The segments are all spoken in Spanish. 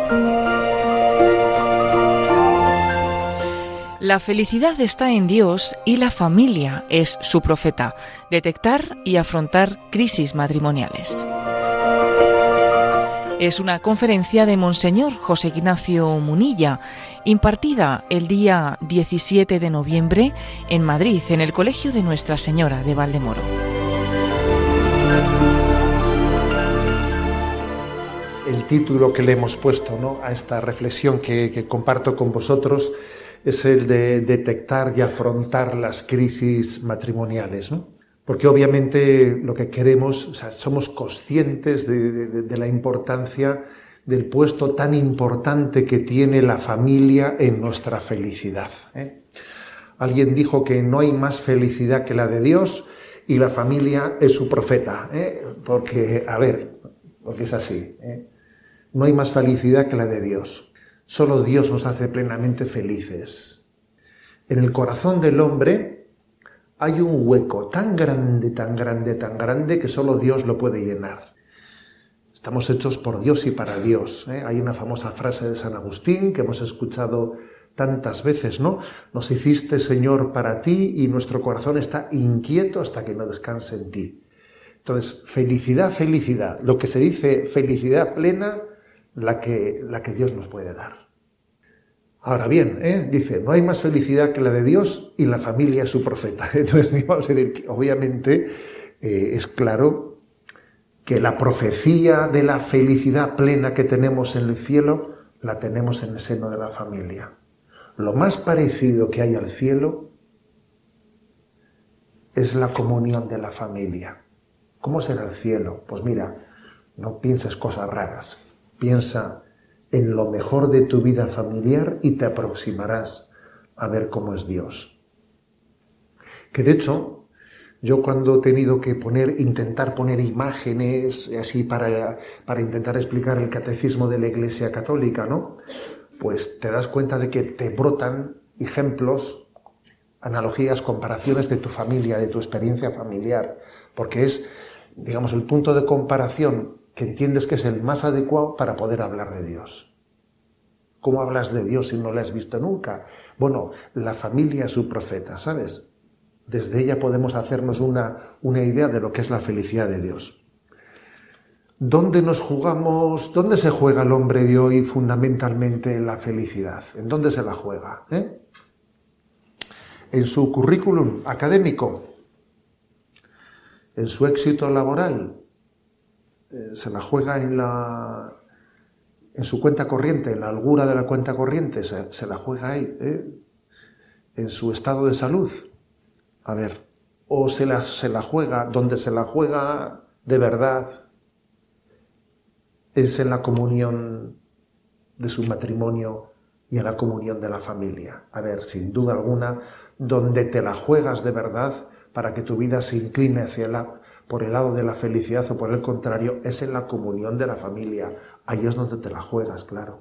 La felicidad está en Dios y la familia es su profeta. Detectar y afrontar crisis matrimoniales. Es una conferencia de Monseñor José Ignacio Munilla, impartida el día 17 de noviembre en Madrid, en el Colegio de Nuestra Señora de Valdemoro. El título que le hemos puesto, ¿no?, a esta reflexión que comparto con vosotros es el de detectar y afrontar las crisis matrimoniales, ¿no? Porque obviamente lo que queremos, o sea, somos conscientes de la importancia del puesto tan importante que tiene la familia en nuestra felicidad, ¿eh? Alguien dijo que no hay más felicidad que la de Dios y la familia es su profeta, ¿eh? Porque es así, ¿eh? No hay más felicidad que la de Dios. Solo Dios nos hace plenamente felices. En el corazón del hombre hay un hueco tan grande, tan grande, tan grande que solo Dios lo puede llenar. Estamos hechos por Dios y para Dios, ¿eh? Hay una famosa frase de San Agustín que hemos escuchado tantas veces, ¿no? Nos hiciste, Señor, para ti y nuestro corazón está inquieto hasta que no descanse en ti. Entonces, felicidad, felicidad. Lo que se dice felicidad plena, la que Dios nos puede dar. Ahora bien, dice, no hay más felicidad que la de Dios y la familia es su profeta. Entonces, vamos a decir que obviamente es claro que la profecía de la felicidad plena que tenemos en el cielo, la tenemos en el seno de la familia. Lo más parecido que hay al cielo es la comunión de la familia. ¿Cómo será el cielo? Pues mira, no pienses cosas raras. Piensa en lo mejor de tu vida familiar y te aproximarás a ver cómo es Dios. Que de hecho, yo cuando he tenido que intentar poner imágenes así para intentar explicar el catecismo de la Iglesia Católica, ¿no?, pues te das cuenta de que te brotan ejemplos, analogías, comparaciones de tu familia, de tu experiencia familiar, porque es, digamos, el punto de comparación que entiendes que es el más adecuado para poder hablar de Dios. ¿Cómo hablas de Dios si no lo has visto nunca? Bueno, la familia es su profeta, ¿sabes? Desde ella podemos hacernos una idea de lo que es la felicidad de Dios. ¿Dónde se juega el hombre de hoy fundamentalmente la felicidad? ¿En dónde se la juega? ¿En su currículum académico? ¿En su éxito laboral? ¿Se la juega en su cuenta corriente, en la holgura de la cuenta corriente? ¿Se la juega ahí? ¿En su estado de salud? A ver, ¿o se la juega donde se la juega de verdad? Es en la comunión de su matrimonio y en la comunión de la familia. A ver, sin duda alguna, donde te la juegas de verdad para que tu vida se incline por el lado de la felicidad o por el contrario, es en la comunión de la familia. Ahí es donde te la juegas, claro.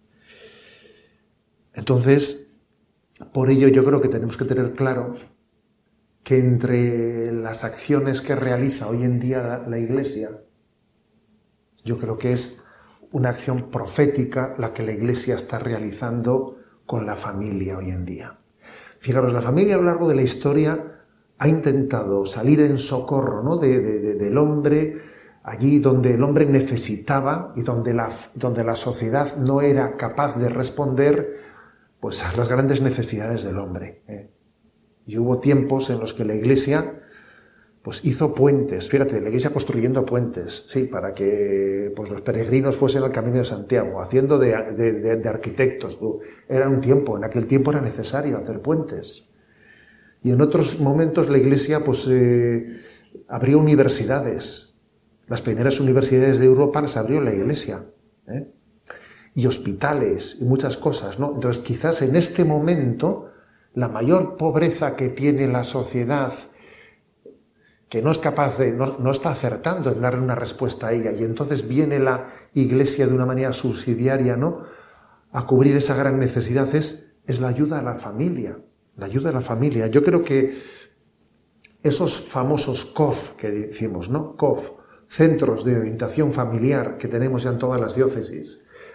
Entonces, por ello yo creo que tenemos que tener claro que entre las acciones que realiza hoy en día la Iglesia, yo creo que es una acción profética la que la Iglesia está realizando con la familia hoy en día. Fijaros, la familia a lo largo de la historia ha intentado salir en socorro, ¿no?, del hombre, allí donde el hombre necesitaba y donde la sociedad no era capaz de responder, pues, a las grandes necesidades del hombre, Y hubo tiempos en los que la Iglesia pues hizo puentes, fíjate, la Iglesia construyendo puentes, sí, para que pues los peregrinos fuesen al Camino de Santiago, haciendo de arquitectos. En aquel tiempo era necesario hacer puentes. Y en otros momentos la Iglesia pues abrió universidades. Las primeras universidades de Europa las abrió la Iglesia, y hospitales y muchas cosas, ¿no? Entonces quizás en este momento la mayor pobreza que tiene la sociedad, que no es capaz no está acertando en darle una respuesta a ella, y entonces viene la Iglesia de una manera subsidiaria, ¿no?, a cubrir esa gran necesidad, es la ayuda a la familia, Yo creo que esos famosos COF que decimos, ¿no?, COF, centros de orientación familiar que tenemos ya en todas las diócesis,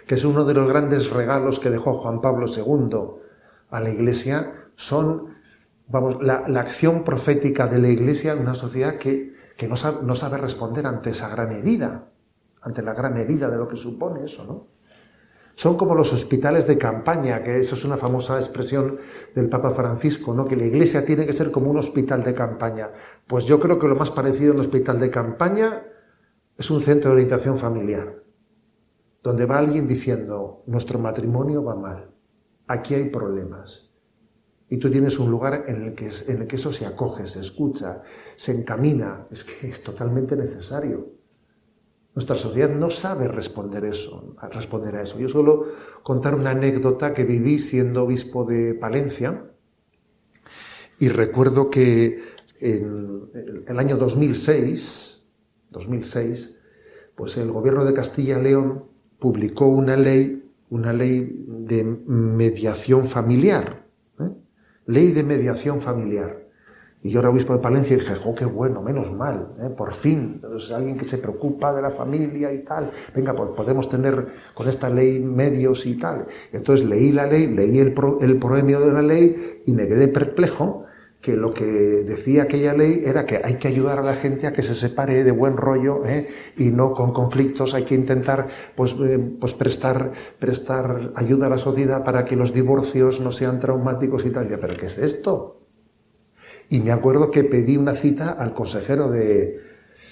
que es uno de los grandes regalos que dejó Juan Pablo II a la Iglesia, son, la acción profética de la Iglesia en una sociedad que no sabe responder ante esa gran herida, ante la gran herida de lo que supone eso, ¿no? Son como los hospitales de campaña, que eso es una famosa expresión del Papa Francisco, ¿no? Que la Iglesia tiene que ser como un hospital de campaña. Pues yo creo que lo más parecido a un hospital de campaña es un centro de orientación familiar, donde va alguien diciendo, nuestro matrimonio va mal, aquí hay problemas. Y tú tienes un lugar en el que eso se acoge, se escucha, se encamina. Es que es totalmente necesario. Nuestra sociedad no sabe responder a eso. Yo suelo contar una anécdota que viví siendo obispo de Palencia, y recuerdo que en el año 2006, pues el gobierno de Castilla y León publicó una ley de mediación familiar, ley de mediación familiar. Y yo era obispo de Palencia y dije, qué bueno, menos mal, por fin, es alguien que se preocupa de la familia y tal. Venga, pues podemos tener con esta ley medios y tal. Entonces leí la ley, leí el proemio de la ley y me quedé perplejo que lo que decía aquella ley era que hay que ayudar a la gente a que se separe de buen rollo, y no con conflictos. Hay que intentar pues prestar ayuda a la sociedad para que los divorcios no sean traumáticos y tal. ¿Pero qué es esto? Y me acuerdo que pedí una cita al consejero de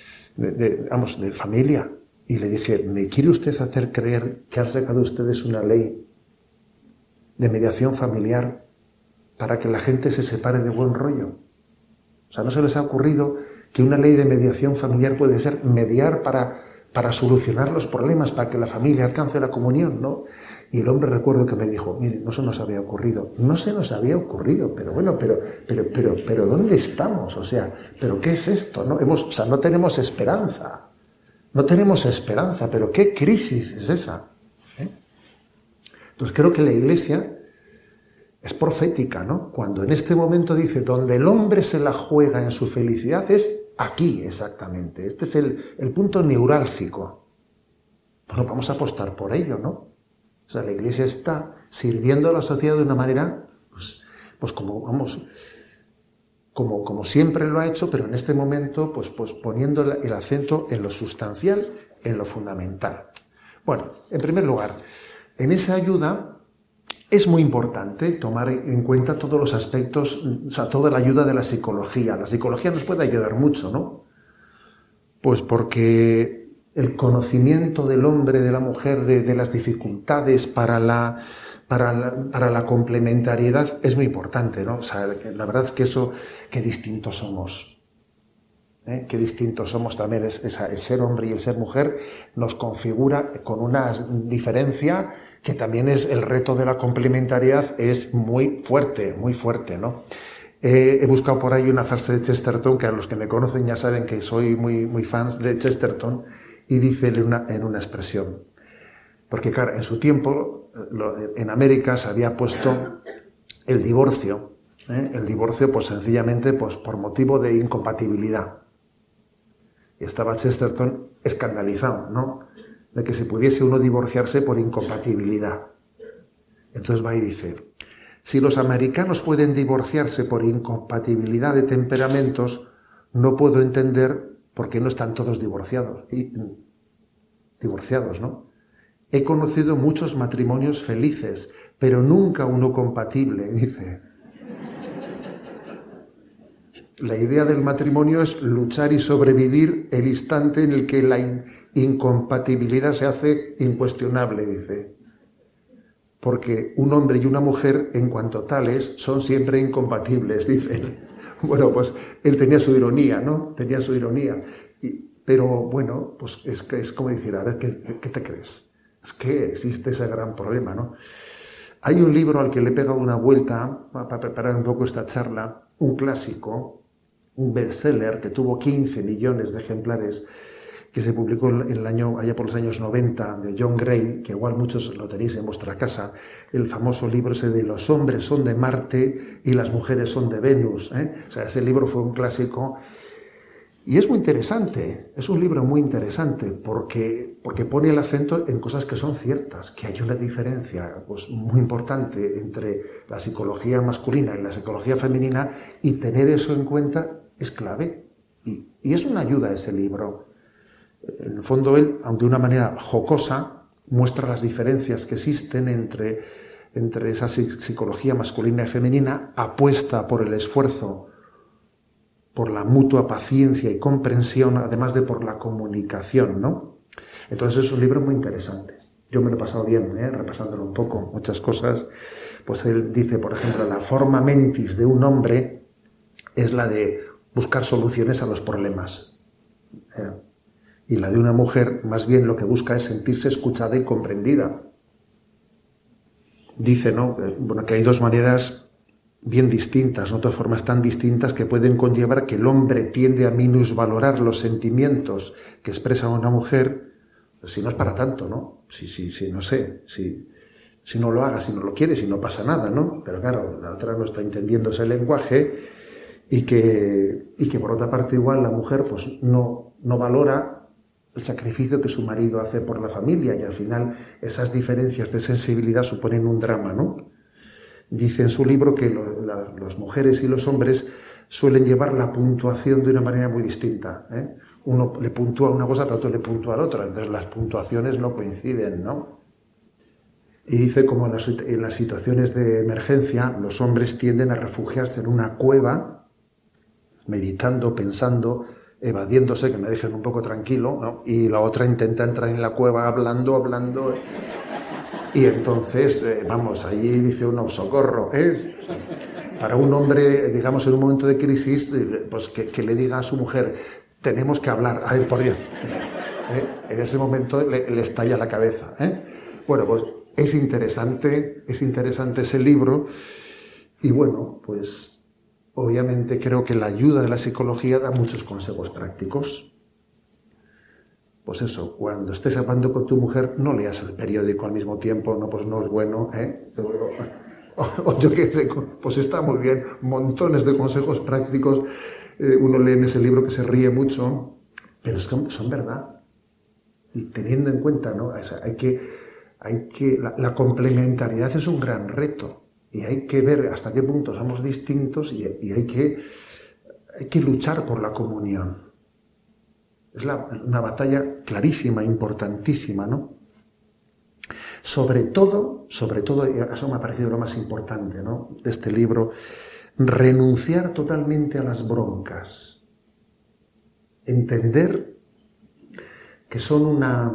familia y le dije, ¿me quiere usted hacer creer que han sacado ustedes una ley de mediación familiar para que la gente se separe de buen rollo? O sea, ¿no se les ha ocurrido que una ley de mediación familiar puede ser mediar para solucionar los problemas, para que la familia alcance la comunión, ¿no? Y el hombre, recuerdo que me dijo, mire, no se nos había ocurrido, pero bueno, pero ¿dónde estamos? O sea, ¿pero qué es esto? No tenemos esperanza, pero ¿qué crisis es esa? Entonces creo que la Iglesia es profética, ¿no? Cuando en este momento dice, donde el hombre se la juega en su felicidad es aquí exactamente, este es el punto neurálgico. Bueno, vamos a apostar por ello, ¿no? O sea, la Iglesia está sirviendo a la sociedad de una manera, pues como siempre lo ha hecho, pero en este momento, pues poniendo el acento en lo sustancial, en lo fundamental. Bueno, en primer lugar, en esa ayuda es muy importante tomar en cuenta todos los aspectos, o sea, toda la ayuda de la psicología. La psicología nos puede ayudar mucho, ¿no? Pues porque el conocimiento del hombre, de la mujer, de las dificultades para la complementariedad es muy importante, ¿no? O sea, la verdad es que qué distintos somos. Qué distintos somos también. El ser hombre y el ser mujer nos configura con una diferencia que también es el reto de la complementariedad, es muy fuerte, ¿no? He buscado por ahí una frase de Chesterton, que a los que me conocen ya saben que soy muy fans de Chesterton, y dice en una expresión, porque claro, en su tiempo en América se había puesto el divorcio pues sencillamente pues por motivo de incompatibilidad, y estaba Chesterton escandalizado, ¿no?, de que se pudiese uno divorciarse por incompatibilidad. Entonces va y dice, si los americanos pueden divorciarse por incompatibilidad de temperamentos, no puedo entender por qué no están todos divorciados, ¿no? He conocido muchos matrimonios felices, pero nunca uno compatible, dice. La idea del matrimonio es luchar y sobrevivir el instante en el que la incompatibilidad se hace incuestionable, dice. Porque un hombre y una mujer, en cuanto tales, son siempre incompatibles, dice. Bueno, pues él tenía su ironía, ¿no? Pero bueno, pues es como decir, a ver, ¿qué te crees? Es que existe ese gran problema, ¿no? Hay un libro al que le he pegado una vuelta para preparar un poco esta charla, un clásico, un bestseller que tuvo 15 millones de ejemplares, que se publicó allá por los años 90, de John Gray, que igual muchos lo tenéis en vuestra casa, el famoso libro ese de los hombres son de Marte y las mujeres son de Venus, O sea, ese libro fue un clásico. Y es muy interesante, es un libro muy interesante porque pone el acento en cosas que son ciertas, que hay una diferencia pues, muy importante entre la psicología masculina y la psicología femenina, y tener eso en cuenta es clave. Y es una ayuda ese libro. En el fondo él, aunque de una manera jocosa, muestra las diferencias que existen entre esa psicología masculina y femenina, apuesta por el esfuerzo, por la mutua paciencia y comprensión, además de por la comunicación, ¿no? Entonces es un libro muy interesante. Yo me lo he pasado bien, repasándolo un poco, muchas cosas. Pues él dice, por ejemplo, la forma mentis de un hombre es la de buscar soluciones a los problemas. Y la de una mujer, más bien, lo que busca es sentirse escuchada y comprendida. Dice, ¿no? Bueno, que hay dos maneras bien distintas, ¿no? Dos formas tan distintas que pueden conllevar que el hombre tiende a minusvalorar los sentimientos que expresa una mujer, pues si no es para tanto, ¿no? Si no sé, si no lo haga, si no lo quiere, si no pasa nada, ¿no? Pero claro, la otra no está entendiendo ese lenguaje y que por otra parte igual la mujer pues no valora el sacrificio que su marido hace por la familia, y al final esas diferencias de sensibilidad suponen un drama, ¿no? Dice en su libro que las mujeres y los hombres suelen llevar la puntuación de una manera muy distinta, ¿eh? Uno le puntúa una cosa, pero otro le puntúa a la otra, entonces las puntuaciones no coinciden, ¿no? Y dice como en las situaciones de emergencia los hombres tienden a refugiarse en una cueva, meditando, pensando, evadiéndose, que me dejen un poco tranquilo, ¿no? Y la otra intenta entrar en la cueva hablando, y entonces, vamos, allí dice uno, socorro, ¿eh? Para un hombre, digamos, en un momento de crisis, pues que le diga a su mujer, tenemos que hablar, ay, por Dios, en ese momento le estalla la cabeza, ¿eh? Bueno, pues es interesante ese libro, y bueno, pues obviamente creo que la ayuda de la psicología da muchos consejos prácticos. Pues eso, cuando estés hablando con tu mujer, no leas el periódico al mismo tiempo, no, pues no es bueno, ¿eh? O yo qué sé, pues está muy bien, montones de consejos prácticos, uno lee en ese libro que se ríe mucho, pero es que son verdad. Y teniendo en cuenta, ¿no? O sea, la complementariedad es un gran reto, y hay que ver hasta qué punto somos distintos, y hay que luchar por la comunión. Es una batalla clarísima, importantísima, ¿no? Sobre todo, eso me ha parecido lo más importante, ¿no?, de este libro, renunciar totalmente a las broncas. Entender que son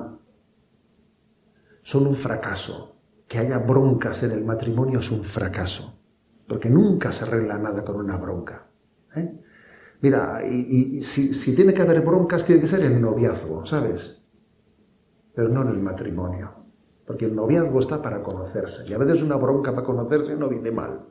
un fracaso. Que haya broncas en el matrimonio es un fracaso. Porque nunca se arregla nada con una bronca, ¿eh? Mira, y si tiene que haber broncas, tiene que ser en el noviazgo, ¿sabes? Pero no en el matrimonio. Porque el noviazgo está para conocerse. Y a veces una bronca para conocerse no viene mal.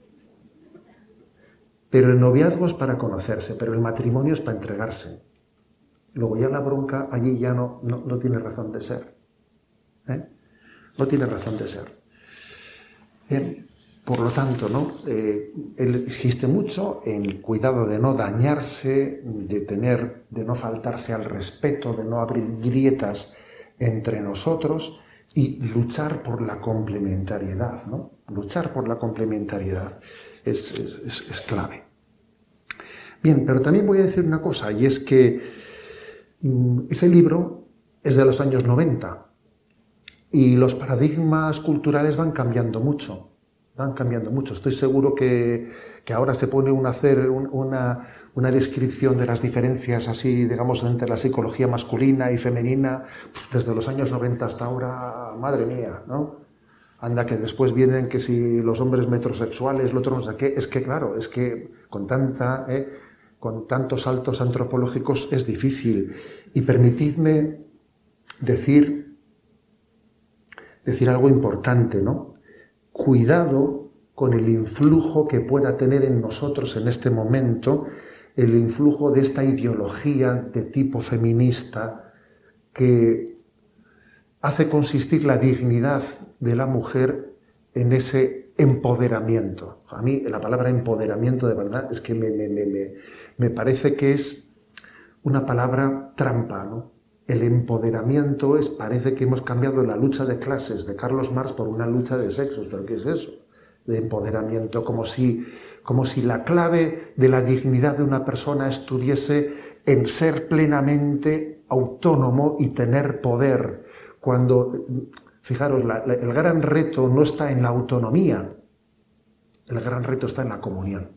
Pero el noviazgo es para conocerse, pero el matrimonio es para entregarse. Luego ya la bronca allí ya no tiene razón de ser, ¿eh? No tiene razón de ser. Bien. Por lo tanto, ¿no? Él insiste mucho en el cuidado de no dañarse, de no faltarse al respeto, de no abrir grietas entre nosotros, y luchar por la complementariedad, ¿no? Luchar por la complementariedad es clave. Bien, pero también voy a decir una cosa, y es que ese libro es de los años 90 y los paradigmas culturales van cambiando mucho. Estoy seguro que ahora se pone a hacer una descripción de las diferencias así, digamos, entre la psicología masculina y femenina, desde los años 90 hasta ahora, madre mía, ¿no? Anda, que después vienen que si los hombres metrosexuales, lo otro no sé qué. Es que claro, es que con tantos saltos antropológicos es difícil. Y permitidme decir algo importante, ¿no? Cuidado con el influjo que pueda tener en nosotros en este momento, el influjo de esta ideología de tipo feminista que hace consistir la dignidad de la mujer en ese empoderamiento. A mí la palabra empoderamiento de verdad es que me parece que es una palabra trampa, ¿no? El empoderamiento parece que hemos cambiado la lucha de clases de Carlos Marx por una lucha de sexos. ¿Pero qué es eso? De empoderamiento, como si la clave de la dignidad de una persona estuviese en ser plenamente autónomo y tener poder. Cuando, fijaros, el gran reto no está en la autonomía, el gran reto está en la comunión.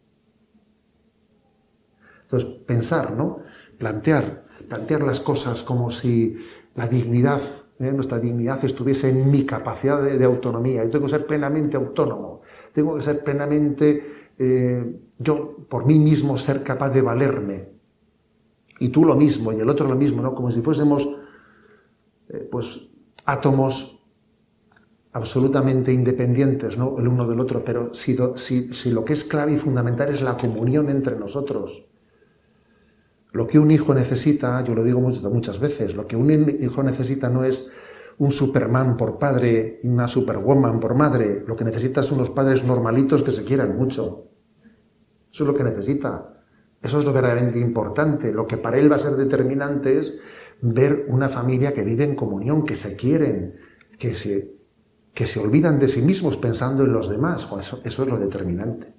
Entonces, pensar, ¿no? Plantear las cosas como si la dignidad, nuestra dignidad estuviese en mi capacidad de autonomía. Yo tengo que ser plenamente autónomo, tengo que ser plenamente, yo por mí mismo ser capaz de valerme. Y tú lo mismo, y el otro lo mismo, ¿no? Como si fuésemos, pues, átomos absolutamente independientes, ¿no? El uno del otro. Pero si lo que es clave y fundamental es la comunión entre nosotros. Lo que un hijo necesita, yo lo digo muchas veces, lo que un hijo necesita no es un Superman por padre y una Superwoman por madre. Lo que necesita son unos padres normalitos que se quieran mucho. Eso es lo que necesita. Eso es lo verdaderamente importante. Lo que para él va a ser determinante es ver una familia que vive en comunión, que se quieren, que se olvidan de sí mismos pensando en los demás. Eso es lo determinante.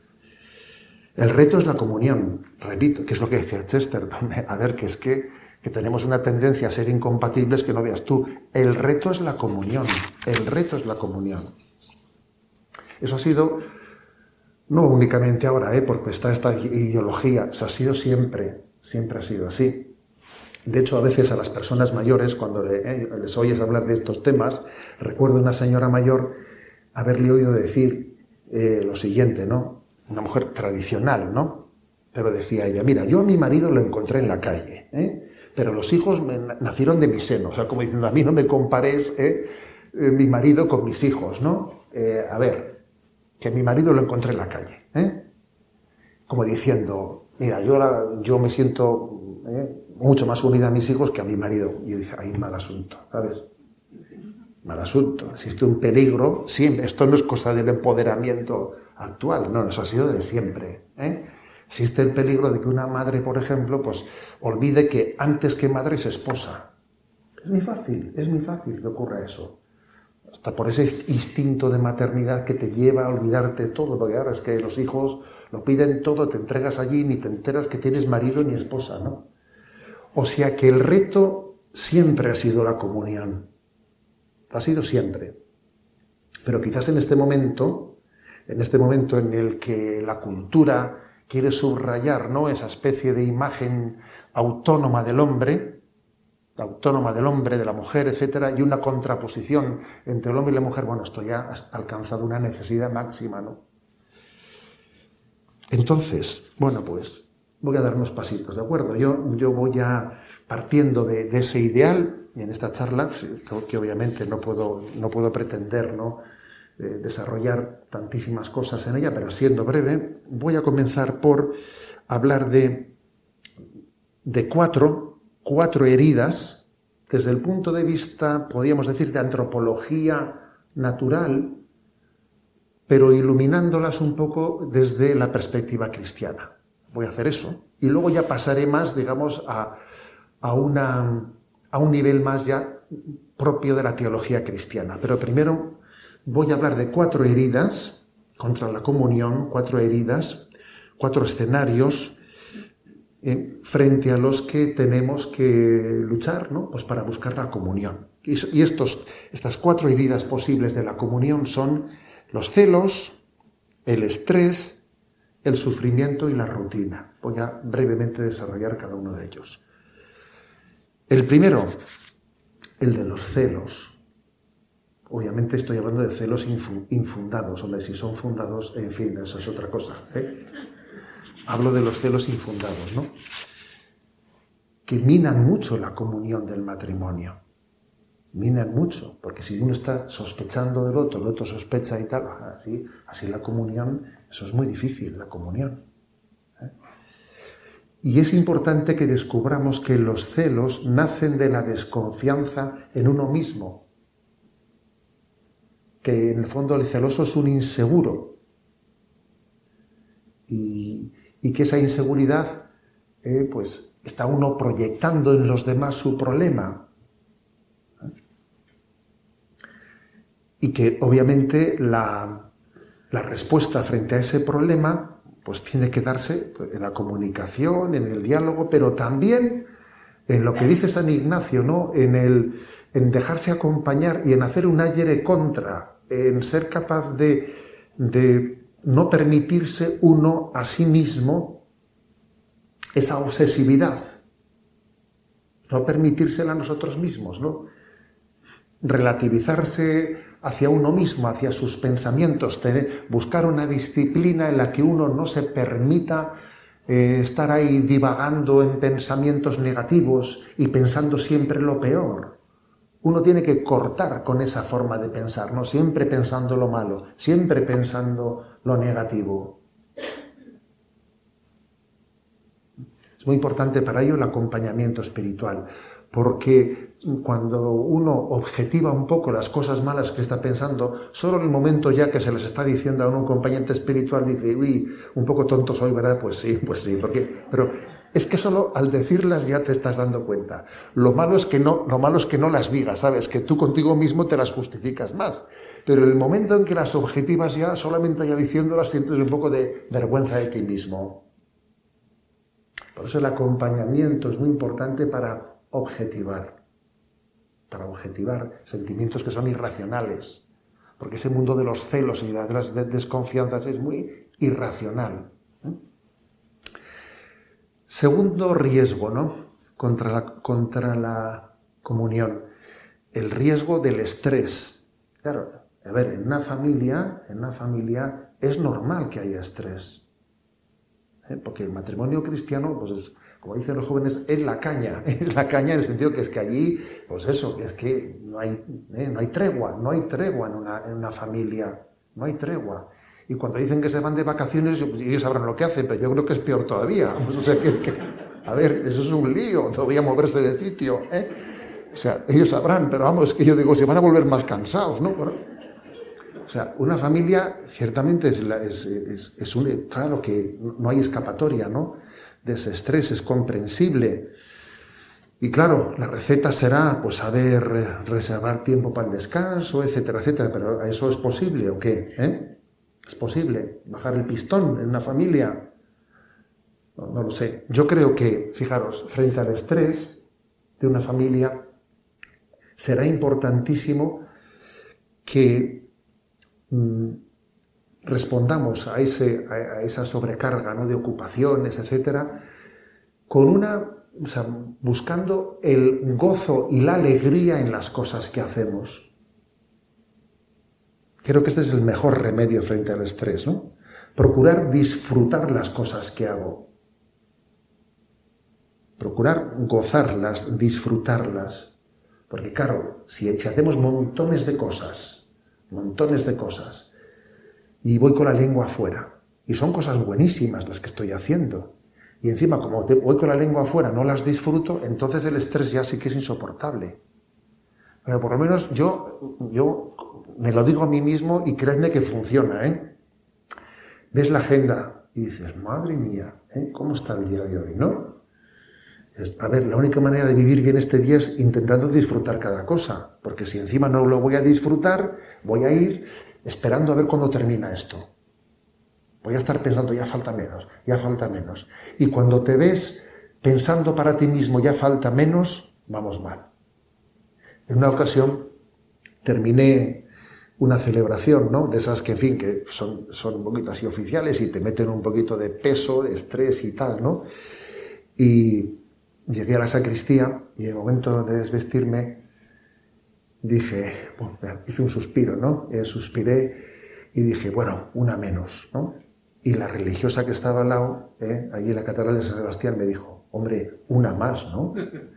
El reto es la comunión, repito, que es lo que decía Chesterton. A ver, que es que tenemos una tendencia a ser incompatibles que no veas tú. El reto es la comunión, el reto es la comunión. Eso ha sido, no únicamente ahora, porque está esta ideología, eso ha sido siempre ha sido así. De hecho, a veces a las personas mayores, cuando les oyes hablar de estos temas, recuerdo a una señora mayor haberle oído decir lo siguiente, ¿no? Una mujer tradicional, ¿no? Pero decía ella, mira, yo a mi marido lo encontré en la calle, pero los hijos nacieron de mi seno. O sea, como diciendo, a mí no me compares mi marido con mis hijos, ¿no? A ver, que mi marido lo encontré en la calle, como diciendo, mira, yo me siento mucho más unida a mis hijos que a mi marido. Y yo dice, hay mal asunto, ¿sabes? Mal asunto, existe un peligro, siempre. Esto no es cosa del empoderamiento actual, no, eso ha sido de siempre. Existe el peligro de que una madre, por ejemplo, pues olvide que antes que madre es esposa. Es muy fácil que ocurra eso. Hasta por ese instinto de maternidad que te lleva a olvidarte todo, porque ahora es que los hijos lo piden todo, te entregas allí, ni te enteras que tienes marido ni esposa, ¿no? O sea que el reto siempre ha sido la comunión. Ha sido siempre. Pero quizás en este momento en el que la cultura quiere subrayar, ¿no?, esa especie de imagen autónoma del hombre, de la mujer, etcétera, y una contraposición entre el hombre y la mujer, bueno, esto ya ha alcanzado una necesidad máxima, ¿no? Entonces, bueno, pues voy a dar unos pasitos, ¿de acuerdo? Yo voy a, partiendo de ese ideal, y en esta charla, que obviamente no puedo pretender, ¿no?, desarrollar tantísimas cosas en ella, pero siendo breve, voy a comenzar por hablar de cuatro heridas, desde el punto de vista, podríamos decir, de antropología natural, pero iluminándolas un poco desde la perspectiva cristiana. Voy a hacer eso, y luego ya pasaré más, digamos, a un nivel más ya propio de la teología cristiana. Pero primero voy a hablar de 4 heridas contra la comunión, 4 heridas, 4 escenarios frente a los que tenemos que luchar, ¿no?, pues para buscar la comunión. Y estas 4 heridas posibles de la comunión son los celos, el estrés, el sufrimiento y la rutina. Voy a brevemente desarrollar cada uno de ellos. El primero, el de los celos. Obviamente estoy hablando de celos infundados. Hombre, si son fundados, en fin, eso es otra cosa, Hablo de los celos infundados, ¿no?, que minan mucho la comunión del matrimonio. Minan mucho, porque si uno está sospechando del otro, el otro sospecha y tal, así la comunión, eso es muy difícil, la comunión. Y es importante que descubramos que los celos nacen de la desconfianza en uno mismo, que en el fondo el celoso es un inseguro y que esa inseguridad pues está uno proyectando en los demás su problema. Y que obviamente la respuesta frente a ese problema pues tiene que darse en la comunicación, en el diálogo, pero también en lo que dice San Ignacio, ¿no? En dejarse acompañar y en hacer un ayer contra, en ser capaz de no permitirse uno a sí mismo esa obsesividad, no permitírsela a nosotros mismos, ¿no? Relativizarse hacia uno mismo, hacia sus pensamientos, buscar una disciplina en la que uno no se permita estar ahí divagando en pensamientos negativos y pensando siempre lo peor. Uno tiene que cortar con esa forma de pensar, no siempre pensando lo malo, siempre pensando lo negativo. Es muy importante para ello el acompañamiento espiritual, porque cuando uno objetiva un poco las cosas malas que está pensando, solo en el momento ya que se les está diciendo a un acompañante espiritual, dice, uy, un poco tonto soy, ¿verdad? Pues sí, pero es que solo al decirlas ya te estás dando cuenta. Lo malo es que no las digas, ¿sabes? Que tú contigo mismo te las justificas más. Pero en el momento en que las objetivas ya, solamente ya diciéndolas, sientes un poco de vergüenza de ti mismo. Por eso el acompañamiento es muy importante para objetivar sentimientos que son irracionales, porque ese mundo de los celos y de las desconfianzas es muy irracional. Segundo riesgo, ¿no? contra la comunión, el riesgo del estrés. Claro, a ver, en una familia es normal que haya estrés, porque el matrimonio cristiano, pues como dicen los jóvenes, es la caña en el sentido que es que allí, pues eso, que es que no hay tregua en una familia, no hay tregua. Y cuando dicen que se van de vacaciones, ellos sabrán lo que hacen, pero yo creo que es peor todavía. Pues, o sea, a ver, eso es un lío, todavía moverse de sitio, O sea, ellos sabrán, pero vamos, es que yo digo, se van a volver más cansados, ¿no? O sea, una familia ciertamente claro que no hay escapatoria, ¿no? De ese estrés, es comprensible. Y claro, la receta será, pues, saber reservar tiempo para el descanso, etcétera, etcétera. Pero ¿eso es posible o qué? ¿Es posible bajar el pistón en una familia? No lo sé. Yo creo que, fijaros, frente al estrés de una familia, será importantísimo que respondamos a esa sobrecarga, ¿no? De ocupaciones, etcétera, buscando el gozo y la alegría en las cosas que hacemos. Creo que este es el mejor remedio frente al estrés, ¿no? Procurar disfrutar las cosas que hago. Procurar gozarlas, disfrutarlas. Porque claro, si hacemos montones de cosas, y voy con la lengua afuera, y son cosas buenísimas las que estoy haciendo, y encima como voy con la lengua afuera no las disfruto, entonces el estrés ya sí que es insoportable. Pero por lo menos yo me lo digo a mí mismo y créanme que funciona, Ves la agenda y dices, madre mía, ¿cómo está el día de hoy, no? A ver, la única manera de vivir bien este día es intentando disfrutar cada cosa, porque si encima no lo voy a disfrutar, voy a ir esperando a ver cuándo termina esto. Voy a estar pensando, ya falta menos. Y cuando te ves pensando para ti mismo, ya falta menos, vamos mal. En una ocasión terminé una celebración, ¿no? De esas que, en fin, que son un poquito así oficiales y te meten un poquito de peso, de estrés y tal, ¿no? Y llegué a la sacristía y en el momento de desvestirme dije, bueno, hice un suspiro, ¿no? Suspiré y dije, bueno, una menos, ¿no? Y la religiosa que estaba al lado, allí en la Catedral de San Sebastián, me dijo, hombre, una más, ¿no?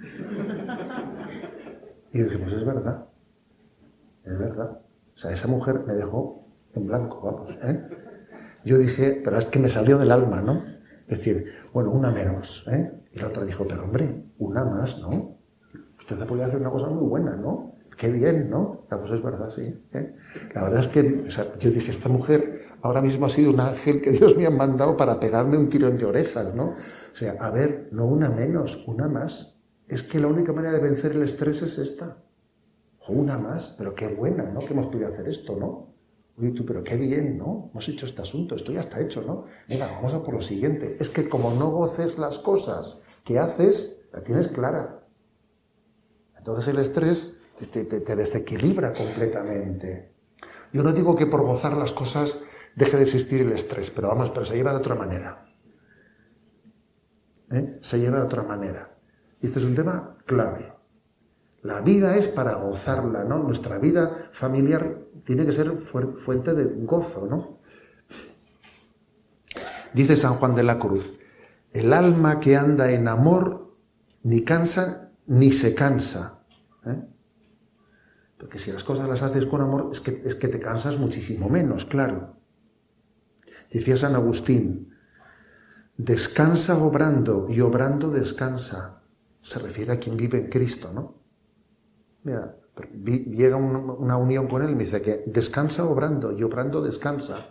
Y yo dije, pues es verdad. O sea, esa mujer me dejó en blanco, vamos, Yo dije, pero es que me salió del alma, ¿no? Es decir, bueno, una menos, Y la otra dijo, pero hombre, una más, ¿no? Usted podría hacer una cosa muy buena, ¿no? qué bien, ¿no? Pues es verdad, sí. La verdad es que, o sea, yo dije, esta mujer ahora mismo ha sido un ángel que Dios me ha mandado para pegarme un tirón de orejas, ¿no? O sea, a ver, no una menos, una más. Es que la única manera de vencer el estrés es esta. O una más, pero qué buena, ¿no? Que hemos podido hacer esto, ¿no? Oye, tú, pero qué bien, ¿no? Hemos hecho este asunto, esto ya está hecho, ¿no? Venga, vamos a por lo siguiente. Es que como no goces las cosas que haces, la tienes clara. Entonces el estrés te desequilibra completamente. Yo no digo que por gozar las cosas deje de existir el estrés, pero se lleva de otra manera. Se lleva de otra manera. Y este es un tema clave. La vida es para gozarla, ¿no? Nuestra vida familiar tiene que ser fuente de gozo, ¿no? Dice San Juan de la Cruz, el alma que anda en amor ni cansa ni se cansa. Porque si las cosas las haces con amor, es que te cansas muchísimo menos, claro. Decía San Agustín, descansa obrando y obrando descansa. Se refiere a quien vive en Cristo, ¿no? Mira, llega una unión con él y me dice que descansa obrando y obrando descansa.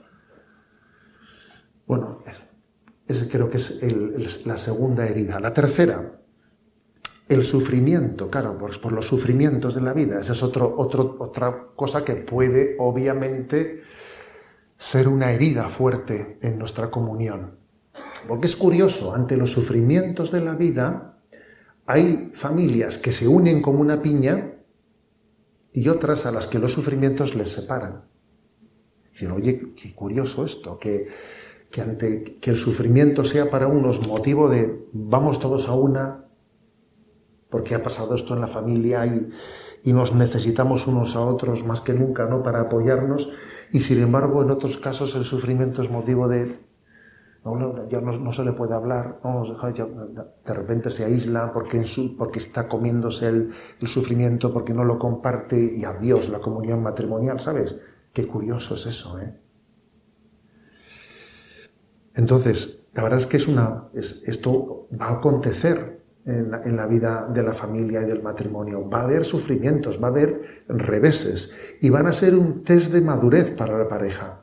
Bueno, ese creo que es la segunda herida. La tercera, el sufrimiento, claro, pues por los sufrimientos de la vida. Esa es otra cosa que puede, obviamente, ser una herida fuerte en nuestra comunión. Porque es curioso, ante los sufrimientos de la vida, hay familias que se unen como una piña y otras a las que los sufrimientos les separan. Dicen, oye, qué curioso esto, que el sufrimiento sea para unos motivo de vamos todos a una, porque ha pasado esto en la familia y nos necesitamos unos a otros más que nunca, ¿no?, para apoyarnos, y sin embargo en otros casos el sufrimiento es motivo de ya no se le puede hablar, de repente se aísla porque está comiéndose el sufrimiento, porque no lo comparte, y adiós la comunión matrimonial, ¿sabes? Qué curioso es eso, ¿eh? Entonces, la verdad es que esto va a acontecer en la vida de la familia y del matrimonio. Va a haber sufrimientos, va a haber reveses, y van a ser un test de madurez para la pareja.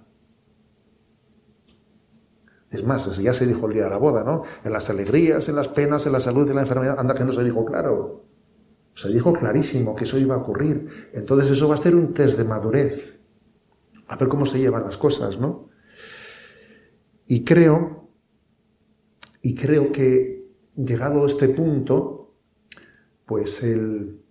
Es más, eso ya se dijo el día de la boda, ¿no? En las alegrías, en las penas, en la salud, en la enfermedad, anda que no se dijo claro. Se dijo clarísimo que eso iba a ocurrir. Entonces eso va a ser un test de madurez. A ver cómo se llevan las cosas, ¿no? Y creo que llegado a este punto, pues el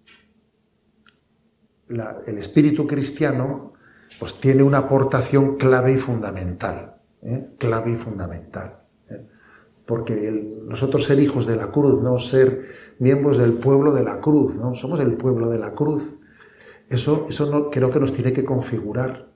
espíritu cristiano pues tiene una aportación clave y fundamental. Clave y fundamental. Porque nosotros ser hijos de la cruz, no ser miembros del pueblo de la cruz, ¿no? Somos el pueblo de la cruz. Eso no, creo que nos tiene que configurar.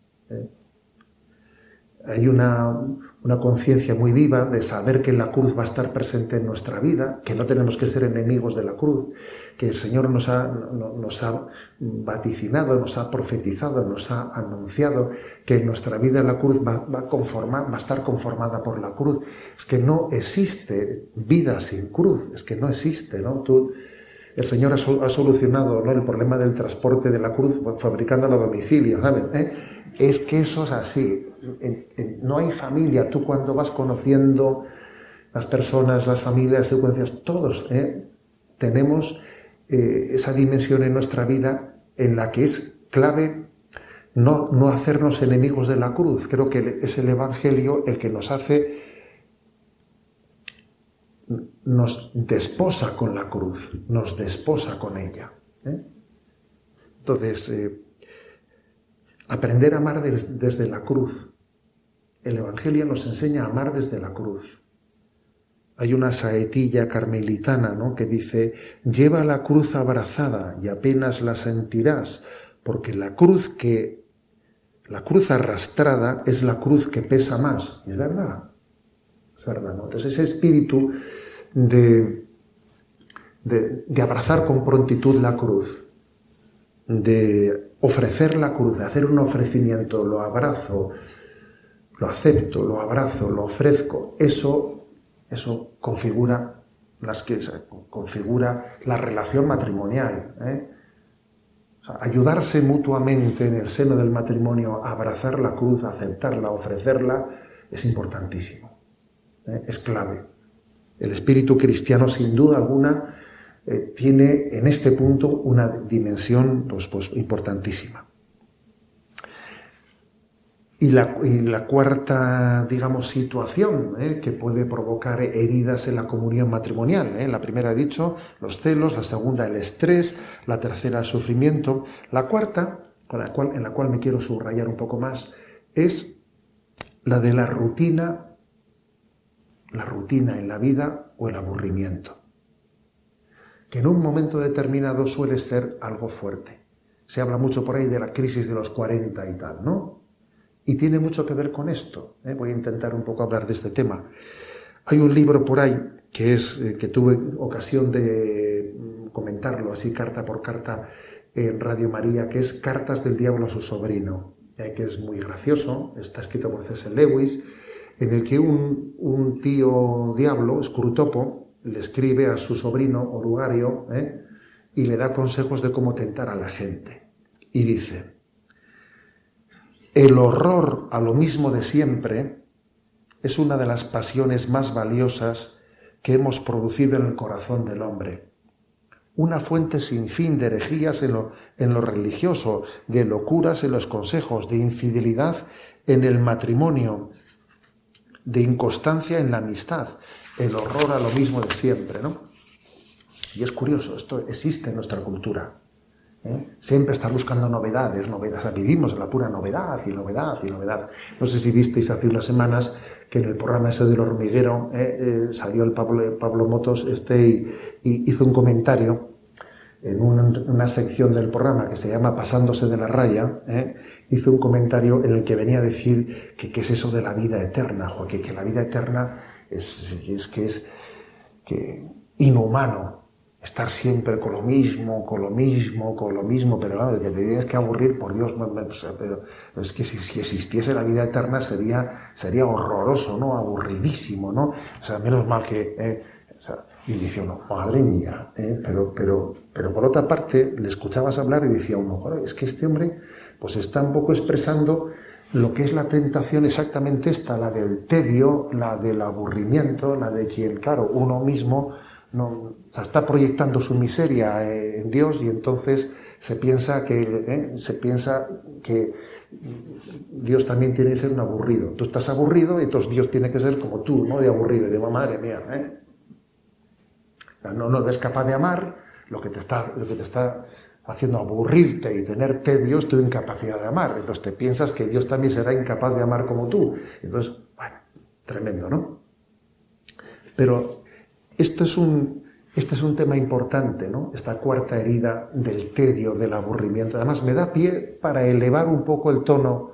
Hay una conciencia muy viva de saber que la cruz va a estar presente en nuestra vida, que no tenemos que ser enemigos de la cruz, que el Señor nos ha vaticinado, nos ha profetizado, nos ha anunciado que en nuestra vida la cruz va a estar conformada por la cruz. Es que no existe vida sin cruz, es que no existe, ¿no? El Señor ha solucionado, ¿no?, el problema del transporte de la cruz fabricándola a domicilio, ¿sabes? Es que eso es así. No hay familia. Tú cuando vas conociendo las personas, las familias, circunstancias, todos tenemos esa dimensión en nuestra vida en la que es clave no hacernos enemigos de la cruz. Creo que es el Evangelio el que nos desposa con la cruz, nos desposa con ella. Entonces, aprender a amar desde la cruz. El Evangelio nos enseña a amar desde la cruz. Hay una saetilla carmelitana, ¿no?, que dice: lleva la cruz abrazada y apenas la sentirás, porque la cruz arrastrada es la cruz que pesa más. Y es verdad, ¿no? Entonces ese espíritu de abrazar con prontitud la cruz, de ofrecer la cruz, de hacer un ofrecimiento, lo abrazo, lo acepto, lo abrazo, lo ofrezco, eso configura la relación matrimonial, sea, ayudarse mutuamente en el seno del matrimonio a abrazar la cruz, a aceptarla, a ofrecerla, es importantísimo, es clave. El espíritu cristiano, sin duda alguna, tiene en este punto una dimensión pues importantísima. Y la cuarta, digamos, situación que puede provocar heridas en la comunión matrimonial. La primera he dicho, los celos; la segunda, el estrés; la tercera, el sufrimiento. La cuarta, en la cual me quiero subrayar un poco más, es la de la rutina en la vida o el aburrimiento, que en un momento determinado suele ser algo fuerte. Se habla mucho por ahí de la crisis de los 40 y tal, ¿no? Y tiene mucho que ver con esto. Voy a intentar un poco hablar de este tema. Hay un libro por ahí que tuve ocasión de comentarlo así carta por carta en Radio María, que es Cartas del Diablo a su sobrino, que es muy gracioso. Está escrito por C.S. Lewis, en el que un tío diablo, Scrutopo, le escribe a su sobrino Orugario y le da consejos de cómo tentar a la gente. Y dice: el horror a lo mismo de siempre es una de las pasiones más valiosas que hemos producido en el corazón del hombre. Una fuente sin fin de herejías en lo religioso, de locuras en los consejos, de infidelidad en el matrimonio, de inconstancia en la amistad. El horror a lo mismo de siempre, ¿no? Y es curioso, esto existe en nuestra cultura. Siempre estar buscando novedades. Vivimos en la pura novedad y novedad y novedad. No sé si visteis hace unas semanas que en el programa ese del hormiguero salió el Pablo Motos y hizo un comentario en una sección del programa que se llama Pasándose de la raya. Hizo un comentario en el que venía a decir que qué es eso de la vida eterna, Joaquín, que la vida eterna es inhumano. Estar siempre con lo mismo, pero claro, que te tienes que aburrir, por Dios, pero es que si existiese la vida eterna sería horroroso, ¿no? Aburridísimo, ¿no? O sea, menos mal que... y dice uno, madre mía, pero por otra parte le escuchabas hablar y decía uno, es que este hombre pues está un poco expresando lo que es la tentación exactamente esta, la del tedio, la del aburrimiento, la de quien, claro, uno mismo... No, está proyectando su miseria en Dios, y entonces se piensa que Dios también tiene que ser un aburrido. Tú estás aburrido y entonces Dios tiene que ser como tú, ¿no? De aburrido, y de madre mía, No eres capaz de amar, lo que te está haciendo aburrirte y tener tedio es tu incapacidad de amar. Entonces te piensas que Dios también será incapaz de amar como tú. Entonces, bueno, tremendo, ¿no? Pero este es un tema importante, ¿no? Esta cuarta herida del tedio, del aburrimiento. Además, me da pie para elevar un poco el tono,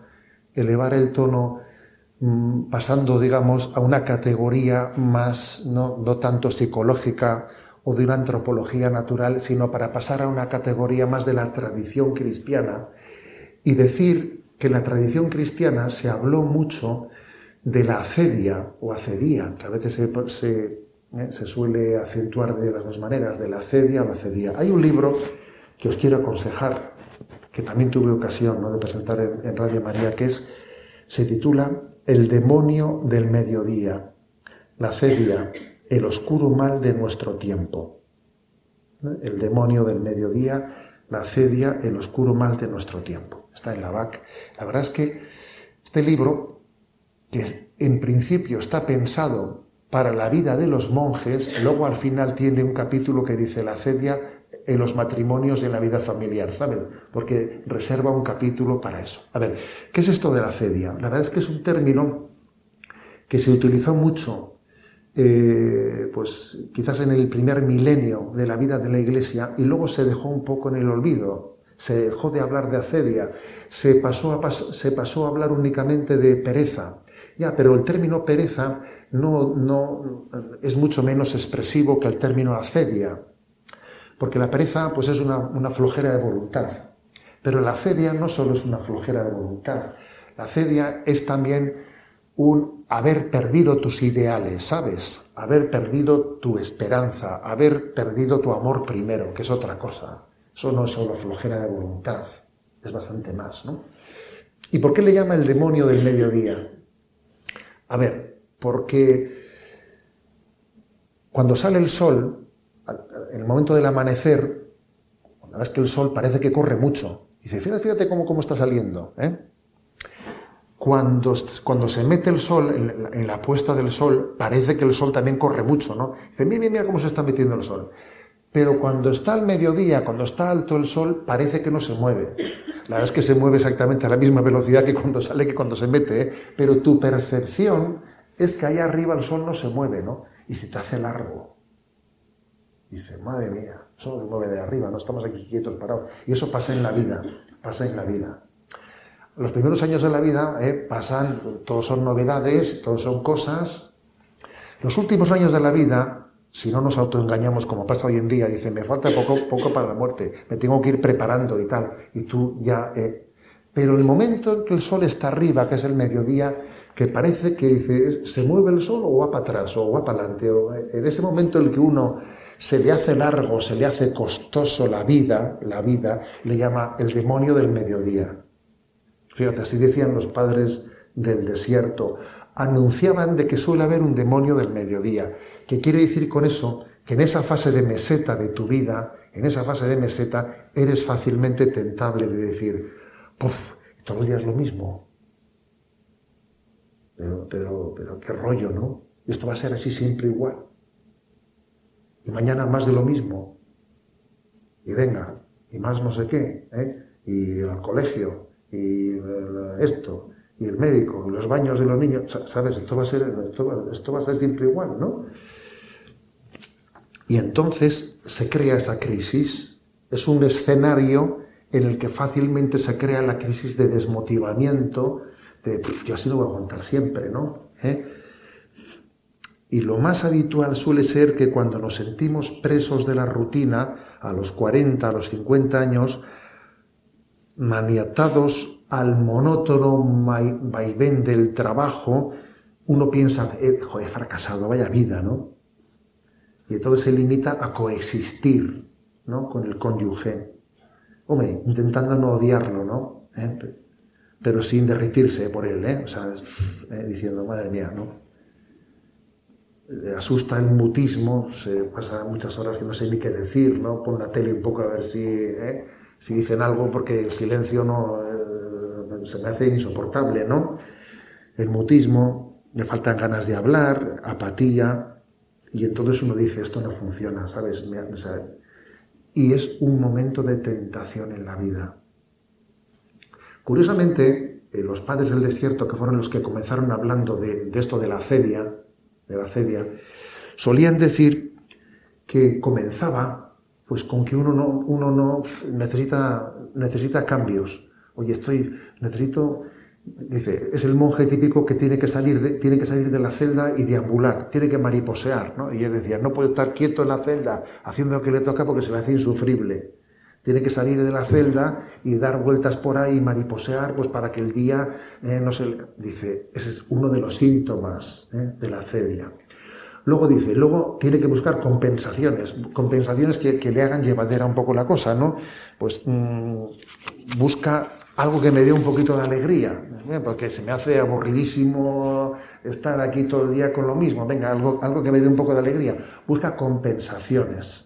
pasando, digamos, a una categoría más, no tanto psicológica o de una antropología natural, sino para pasar a una categoría más de la tradición cristiana y decir que en la tradición cristiana se habló mucho de la acedia o acedía, que a veces se suele acentuar de las dos maneras, de la acedia o la acedía. Hay un libro que os quiero aconsejar, que también tuve ocasión, ¿no?, de presentar en Radio María, se titula El demonio del mediodía, la acedia, el oscuro mal de nuestro tiempo. El demonio del mediodía, la acedia, el oscuro mal de nuestro tiempo. Está en la BAC. La verdad es que este libro, que en principio está pensado para la vida de los monjes, luego al final tiene un capítulo que dice la acedia en los matrimonios y en la vida familiar, ¿saben? Porque reserva un capítulo para eso. A ver, ¿qué es esto de la acedia? La verdad es que es un término que se utilizó mucho, pues quizás en el primer milenio de la vida de la Iglesia, y luego se dejó un poco en el olvido. Se dejó de hablar de acedia, se pasó a hablar únicamente de pereza. Ya, pero el término pereza no es mucho menos expresivo que el término acedia, porque la pereza pues es una flojera de voluntad, pero la acedia no solo es una flojera de voluntad, la acedia es también un haber perdido tus ideales, ¿sabes? Haber perdido tu esperanza, haber perdido tu amor primero, que es otra cosa. Eso no es solo flojera de voluntad, es bastante más, ¿no? ¿Y por qué le llama el demonio del mediodía? A ver, porque cuando sale el sol, en el momento del amanecer, una vez que el sol parece que corre mucho, dice, fíjate cómo está saliendo, ¿eh? Cuando se mete el sol, en la puesta del sol, parece que el sol también corre mucho, ¿no? Dice, mira cómo se está metiendo el sol. Pero cuando está al mediodía, cuando está alto el sol, parece que no se mueve. La verdad es que se mueve exactamente a la misma velocidad que cuando sale, que cuando se mete, ¿eh? Pero tu percepción es que ahí arriba el sol no se mueve, ¿no? Y se te hace largo. Dice, madre mía, eso no se mueve de arriba, no estamos aquí quietos, parados. Y eso pasa en la vida, pasa en la vida. Los primeros años de la vida pasan, todos son novedades, todos son cosas. Los últimos años de la vida, si no nos autoengañamos como pasa hoy en día, dicen, me falta poco para la muerte, me tengo que ir preparando y tal, y tú ya... Pero el momento en que el sol está arriba, que es el mediodía, que parece que dice, ¿se mueve el sol o va para atrás o va para adelante? O, en ese momento en el que uno se le hace largo, se le hace costoso la vida, le llama el demonio del mediodía. Fíjate, así decían los padres del desierto, anunciaban de que suele haber un demonio del mediodía. ¿Qué quiere decir con eso? Que en esa fase de meseta de tu vida, en esa fase de meseta, eres fácilmente tentable de decir, ¡puf! Todos los días lo mismo. Pero qué rollo, ¿no? Esto va a ser así siempre igual. Y mañana más de lo mismo. Y venga, y más no sé qué, y al colegio, y esto, y el médico, y los baños de los niños, ¿sabes? Esto va a ser siempre igual, ¿no? Y entonces se crea esa crisis. Es un escenario en el que fácilmente se crea la crisis de desmotivamiento, de yo así no voy a aguantar siempre, ¿no? Y lo más habitual suele ser que cuando nos sentimos presos de la rutina, a los 40, a los 50 años, maniatados al monótono vaivén del trabajo, uno piensa, joder, he fracasado, vaya vida, ¿no? Y entonces se limita a coexistir, ¿no? Con el cónyuge. Hombre, intentando no odiarlo, ¿no? Pero sin derretirse por él, O sea, diciendo, madre mía, ¿no? Le asusta el mutismo, se pasa muchas horas que no sé ni qué decir, ¿no? Pon la tele un poco a ver si dicen algo, porque el silencio no se me hace insoportable, ¿no? El mutismo, le faltan ganas de hablar, apatía, y entonces uno dice, esto no funciona, ¿sabes? Y es un momento de tentación en la vida. Curiosamente, los padres del desierto, que fueron los que comenzaron hablando de esto de la acedia, solían decir que comenzaba pues con que uno no necesita cambios. Oye, dice, es el monje típico que tiene que salir de la celda y deambular, tiene que mariposear, ¿no? Y él decía, no puede estar quieto en la celda haciendo lo que le toca porque se le hace insufrible. Tiene que salir de la celda y dar vueltas por ahí y mariposear, pues para que el día no se... Dice, ese es uno de los síntomas de la acedia. Luego dice, tiene que buscar compensaciones que le hagan llevadera un poco la cosa, ¿no? Pues busca algo que me dé un poquito de alegría, porque se me hace aburridísimo estar aquí todo el día con lo mismo. Venga, algo que me dé un poco de alegría. Busca compensaciones.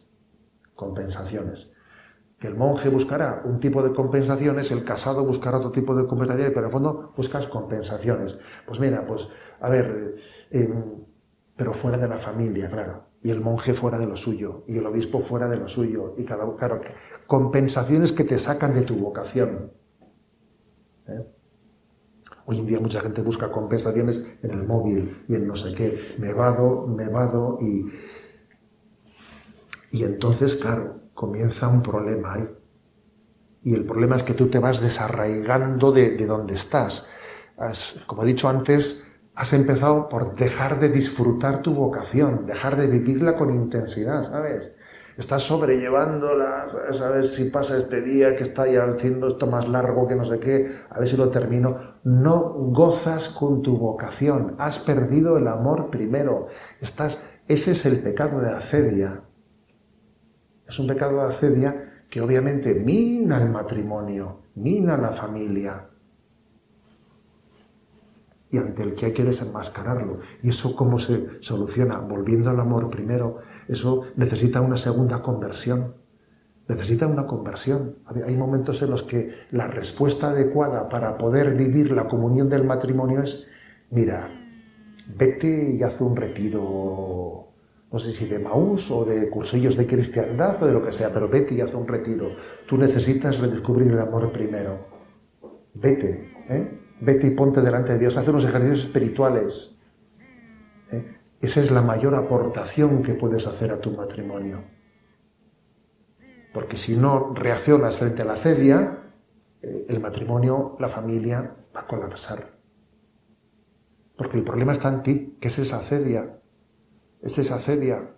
Que el monje buscará un tipo de compensaciones, el casado buscará otro tipo de compensaciones, pero en el fondo buscas compensaciones. Pues mira, pero fuera de la familia, claro, y el monje fuera de lo suyo, y el obispo fuera de lo suyo, y claro, compensaciones que te sacan de tu vocación. Hoy en día mucha gente busca compensaciones en el móvil y en no sé qué, me vado y entonces, claro, comienza un problema ahí. Y el problema es que tú te vas desarraigando de donde estás. Como he dicho antes, has empezado por dejar de disfrutar tu vocación, dejar de vivirla con intensidad, ¿sabes? Estás sobrellevándola, ¿sabes? A ver si pasa este día que está ya haciendo esto más largo que no sé qué, a ver si lo termino. No gozas con tu vocación, has perdido el amor primero. Ese es el pecado de acedia. Es un pecado de acedia que obviamente mina el matrimonio, mina la familia, y ante el que hay que desenmascararlo. ¿Y eso cómo se soluciona? Volviendo al amor primero. Eso necesita una segunda conversión. Necesita una conversión. Hay momentos en los que la respuesta adecuada para poder vivir la comunión del matrimonio es: mira, vete y haz un retiro, no sé si de Maús o de cursillos de cristiandad o de lo que sea, pero vete y haz un retiro. Tú necesitas redescubrir el amor primero. Vete, Vete y ponte delante de Dios, haz unos ejercicios espirituales. Esa es la mayor aportación que puedes hacer a tu matrimonio. Porque si no reaccionas frente a la acedia, el matrimonio, la familia, va a colapsar. Porque el problema está en ti, que es esa acedia. Es esa acedia,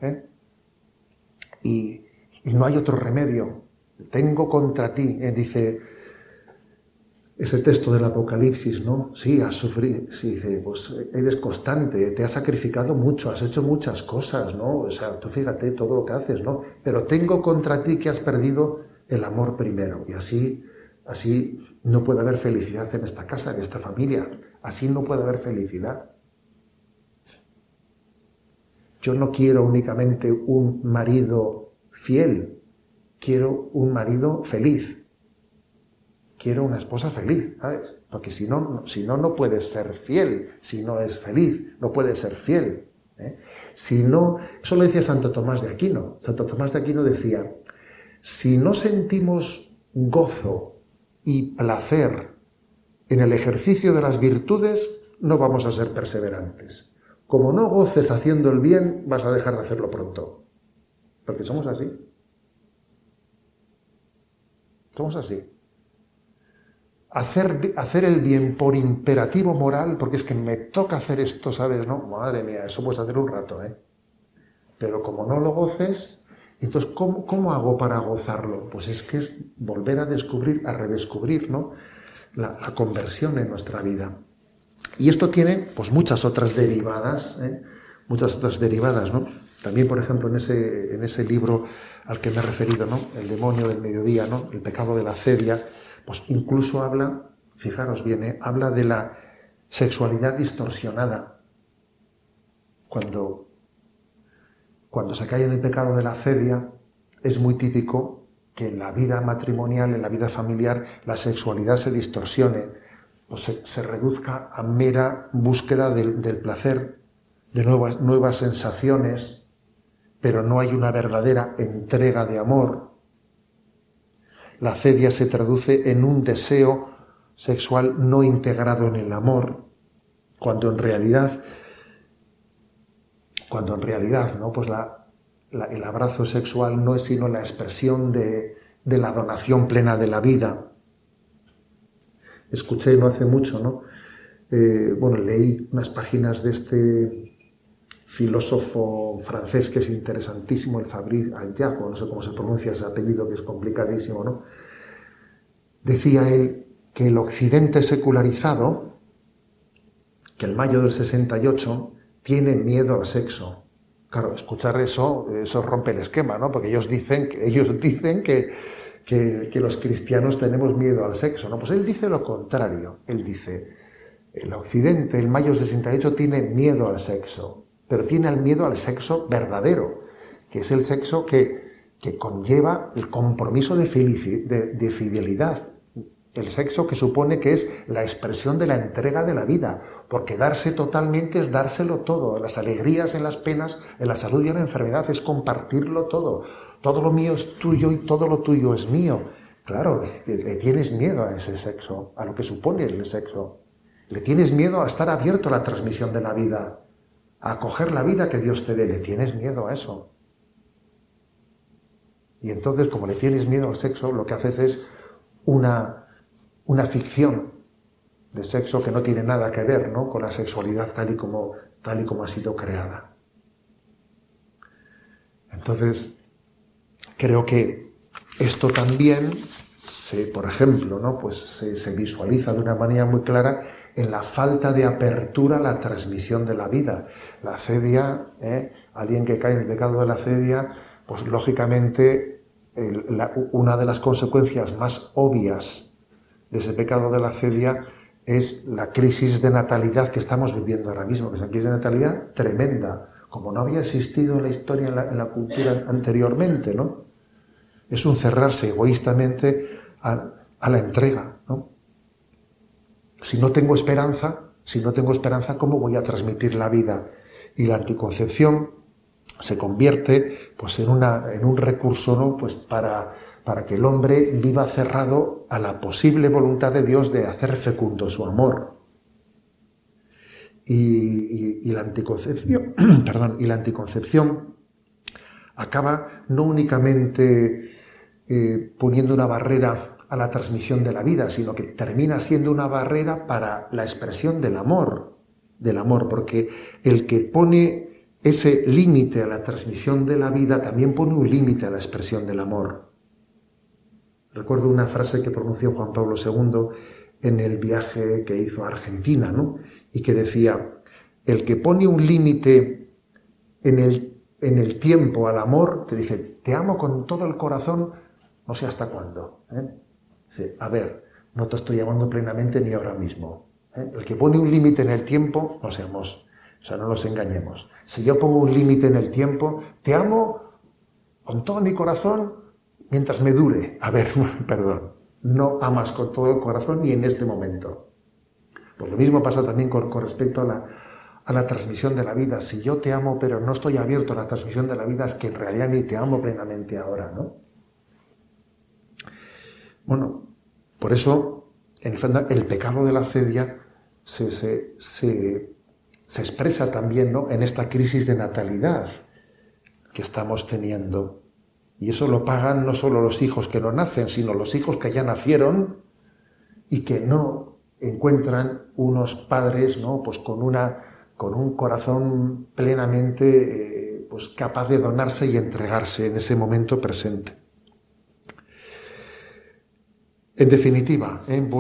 Y no hay otro remedio. Tengo contra ti, dice ese texto del Apocalipsis, ¿no? Sí, has sufrido, sí, dice, pues eres constante, te has sacrificado mucho, has hecho muchas cosas, ¿no? O sea, tú fíjate todo lo que haces, ¿no? Pero tengo contra ti que has perdido el amor primero. Y así no puede haber felicidad en esta casa, en esta familia. Así no puede haber felicidad. Yo no quiero únicamente un marido fiel, quiero un marido feliz. Quiero una esposa feliz, ¿sabes? Porque si no, no puedes ser fiel, si no es feliz, no puedes ser fiel. Si no, eso lo decía Santo Tomás de Aquino. Santo Tomás de Aquino decía: si no sentimos gozo y placer en el ejercicio de las virtudes, no vamos a ser perseverantes. Como no goces haciendo el bien, vas a dejar de hacerlo pronto. Porque somos así. Somos así. Hacer el bien por imperativo moral, porque es que me toca hacer esto, ¿sabes? No, madre mía, eso puedes hacer un rato, Pero como no lo goces, entonces, ¿cómo hago para gozarlo? Pues es que es volver a descubrir, a redescubrir, ¿no? La conversión en nuestra vida. Y esto tiene, pues, muchas otras derivadas, ¿no? También, por ejemplo, en ese libro al que me he referido, ¿no? El demonio del mediodía, ¿no? El pecado de la acedia. Pues incluso habla, fijaros bien, habla de la sexualidad distorsionada. Cuando se cae en el pecado de la acedia, es muy típico que en la vida matrimonial, en la vida familiar, la sexualidad se distorsione, pues se reduzca a mera búsqueda del placer, de nuevas sensaciones, pero no hay una verdadera entrega de amor. La acedia se traduce en un deseo sexual no integrado en el amor, cuando en realidad, ¿no? Pues el abrazo sexual no es sino la expresión de la donación plena de la vida. Escuché no hace mucho, ¿no? Leí unas páginas de este filósofo francés que es interesantísimo, el Fabrice Ayago, no sé cómo se pronuncia ese apellido que es complicadísimo, ¿no? Decía él que el occidente secularizado, que el mayo del 68, tiene miedo al sexo. Claro, escuchar eso rompe el esquema, ¿no? Porque ellos dicen que los cristianos tenemos miedo al sexo, ¿no? Pues él dice lo contrario. Él dice, el occidente, el mayo del 68, tiene miedo al sexo. Pero tiene el miedo al sexo verdadero, que es el sexo que conlleva el compromiso de fidelidad, el sexo que supone que es la expresión de la entrega de la vida, porque darse totalmente es dárselo todo, en las alegrías, en las penas, en la salud y en la enfermedad, es compartirlo todo. Todo lo mío es tuyo y todo lo tuyo es mío. Claro, le tienes miedo a ese sexo, a lo que supone el sexo. Le tienes miedo a estar abierto a la transmisión de la vida, a acoger la vida que Dios te dé. Le tienes miedo a eso. Y entonces, como le tienes miedo al sexo, lo que haces es una ficción de sexo que no tiene nada que ver, ¿no?, con la sexualidad tal y como ha sido creada. Entonces, creo que esto también por ejemplo, ¿no?, pues se visualiza de una manera muy clara en la falta de apertura a la transmisión de la vida. La acedia, alguien que cae en el pecado de la acedia, pues lógicamente una de las consecuencias más obvias de ese pecado de la acedia es la crisis de natalidad que estamos viviendo ahora mismo, que es una crisis de natalidad tremenda, como no había existido en la historia, en la cultura anteriormente, ¿no? Es un cerrarse egoístamente a la entrega, ¿no? Si no tengo esperanza, ¿cómo voy a transmitir la vida? Y la anticoncepción se convierte pues en un recurso, ¿no? Pues para que el hombre viva cerrado a la posible voluntad de Dios de hacer fecundo su amor. Y la anticoncepción, y la anticoncepción acaba no únicamente poniendo una barrera a la transmisión de la vida, sino que termina siendo una barrera para la expresión del amor, porque el que pone ese límite a la transmisión de la vida también pone un límite a la expresión del amor. Recuerdo una frase que pronunció Juan Pablo II en el viaje que hizo a Argentina, ¿no? Y que decía: el que pone un límite en el tiempo al amor, te dice, te amo con todo el corazón, no sé hasta cuándo, ¿eh? Dice, a ver, no te estoy amando plenamente ni ahora mismo, ¿eh? El que pone un límite en el tiempo, no seamos, o sea, no nos engañemos. Si yo pongo un límite en el tiempo, te amo con todo mi corazón mientras me dure. A ver, perdón, no amas con todo el corazón ni en este momento. Pues lo mismo pasa también con respecto a la transmisión de la vida. Si yo te amo pero no estoy abierto a la transmisión de la vida, es que en realidad ni te amo plenamente ahora, ¿no? Bueno, por eso, en el fondo, el pecado de la acedia se expresa también, ¿no?, en esta crisis de natalidad que estamos teniendo. Y eso lo pagan no solo los hijos que no nacen, sino los hijos que ya nacieron y que no encuentran unos padres, ¿no?, pues con un corazón plenamente pues capaz de donarse y entregarse en ese momento presente. En definitiva,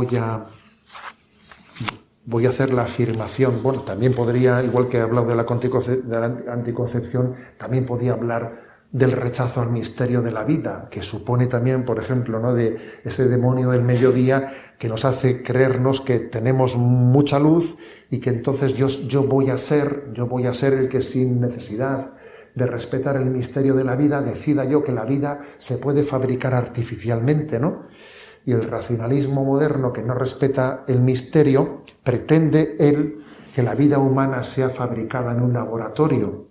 voy a hacer la afirmación. Bueno, también podría, igual que he hablado de la anticoncepción, también podía hablar del rechazo al misterio de la vida, que supone también, por ejemplo, ¿no?, de ese demonio del mediodía que nos hace creernos que tenemos mucha luz y que entonces yo voy a ser el que, sin necesidad de respetar el misterio de la vida, decida yo que la vida se puede fabricar artificialmente, ¿no? Y el racionalismo moderno, que no respeta el misterio, pretende que la vida humana sea fabricada en un laboratorio,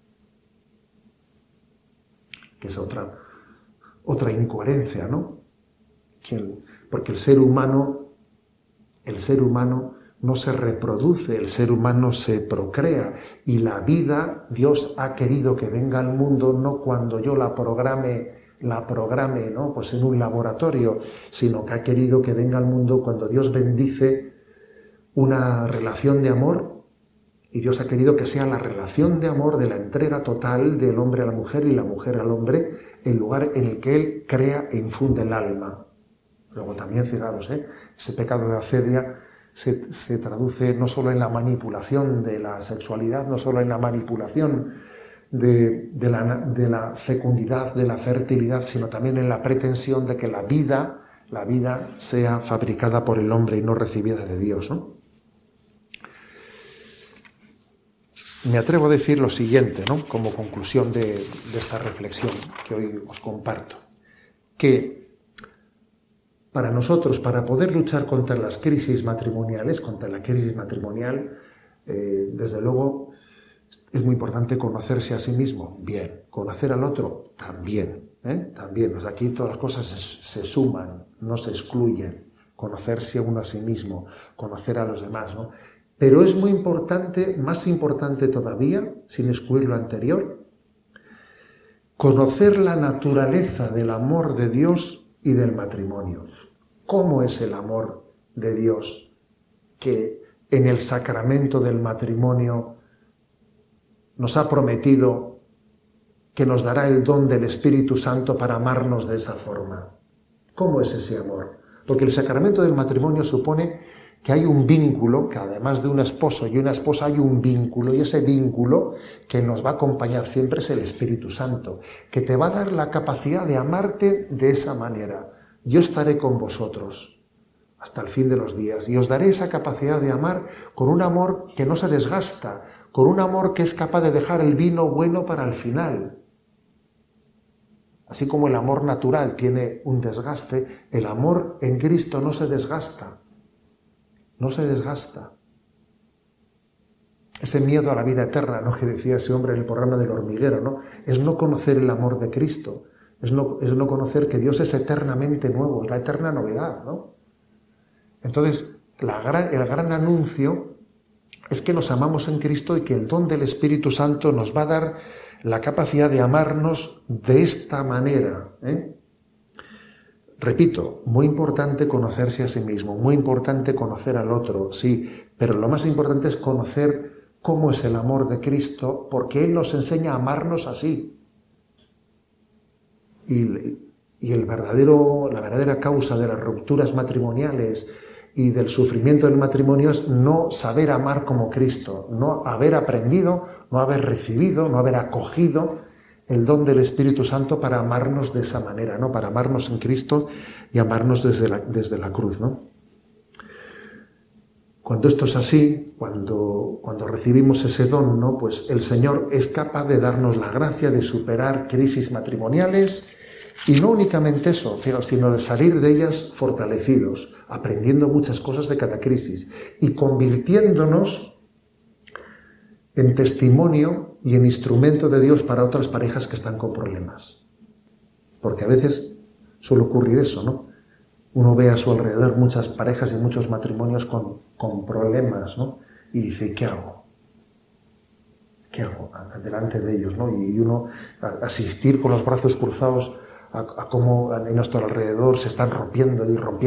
que es otra incoherencia, ¿no? Porque el ser humano no se reproduce, el ser humano se procrea, y la vida Dios ha querido que venga al mundo no cuando yo la programe, ¿no?, pues en un laboratorio, sino que ha querido que venga al mundo cuando Dios bendice una relación de amor, y Dios ha querido que sea la relación de amor de la entrega total del hombre a la mujer y la mujer al hombre, el lugar en el que Él crea e infunde el alma. Luego también, fijaros, ese pecado de acedia se traduce no solo en la manipulación de la sexualidad, no solo en la manipulación de la fecundidad, de la fertilidad, sino también en la pretensión de que la vida sea fabricada por el hombre y no recibida de Dios, ¿no? Me atrevo a decir lo siguiente, ¿no?, como conclusión de esta reflexión que hoy os comparto, que para nosotros, para poder luchar contra las crisis matrimoniales, contra la crisis matrimonial, desde luego, es muy importante conocerse a sí mismo, bien. Conocer al otro, también, también. O sea, aquí todas las cosas se suman, no se excluyen. Conocerse a uno a sí mismo, conocer a los demás, ¿no? Pero es muy importante, más importante todavía, sin excluir lo anterior, conocer la naturaleza del amor de Dios y del matrimonio. ¿Cómo es el amor de Dios que en el sacramento del matrimonio nos ha prometido que nos dará el don del Espíritu Santo para amarnos de esa forma? ¿Cómo es ese amor? Porque el sacramento del matrimonio supone que hay un vínculo, que además de un esposo y una esposa hay un vínculo, y ese vínculo que nos va a acompañar siempre es el Espíritu Santo, que te va a dar la capacidad de amarte de esa manera. Yo estaré con vosotros hasta el fin de los días, y os daré esa capacidad de amar con un amor que no se desgasta, con un amor que es capaz de dejar el vino bueno para el final. Así como el amor natural tiene un desgaste, el amor en Cristo no se desgasta. No se desgasta. Ese miedo a la vida eterna, ¿no?, que decía ese hombre en el programa del hormiguero, ¿no?, es no conocer el amor de Cristo, es no conocer que Dios es eternamente nuevo, es la eterna novedad, ¿no? Entonces, el gran anuncio es que nos amamos en Cristo y que el don del Espíritu Santo nos va a dar la capacidad de amarnos de esta manera, ¿eh? Repito, muy importante conocerse a sí mismo, muy importante conocer al otro, sí, pero lo más importante es conocer cómo es el amor de Cristo, porque Él nos enseña a amarnos así. Y la verdadera causa de las rupturas matrimoniales y del sufrimiento del matrimonio es no saber amar como Cristo, no haber aprendido, no haber recibido, no haber acogido el don del Espíritu Santo para amarnos de esa manera, ¿no?, para amarnos en Cristo y amarnos desde la cruz, ¿no? Cuando esto es así, cuando recibimos ese don, ¿no?, pues el Señor es capaz de darnos la gracia de superar crisis matrimoniales, y no únicamente eso, sino de salir de ellas fortalecidos, aprendiendo muchas cosas de cada crisis y convirtiéndonos en testimonio y en instrumento de Dios para otras parejas que están con problemas. Porque a veces suele ocurrir eso, ¿no? Uno ve a su alrededor muchas parejas y muchos matrimonios con problemas, ¿no? Y dice, ¿qué hago? ¿Qué hago delante de ellos, ¿no? Y uno asistir con los brazos cruzados a cómo en nuestro alrededor se están rompiendo